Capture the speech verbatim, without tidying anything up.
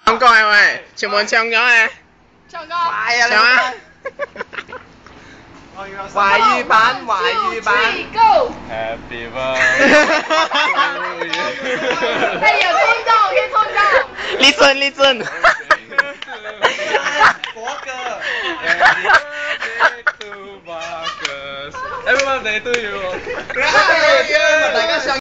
唱歌係咪？全部人唱咗嘅。 唱歌。 快啊！ 唱啊！ 華語版，華語版。 Go。 Happy birthday to you。 哎呀，冲到，可以冲到。 Listen listen。 國歌。 Happy birthday to Marcus。Happy birthday to you。 大家上。